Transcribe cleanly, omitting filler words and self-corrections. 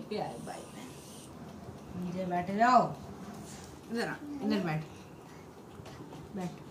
पे आए भाई नीचे बैठ जाओ, जरा इधर बैठ बैठ।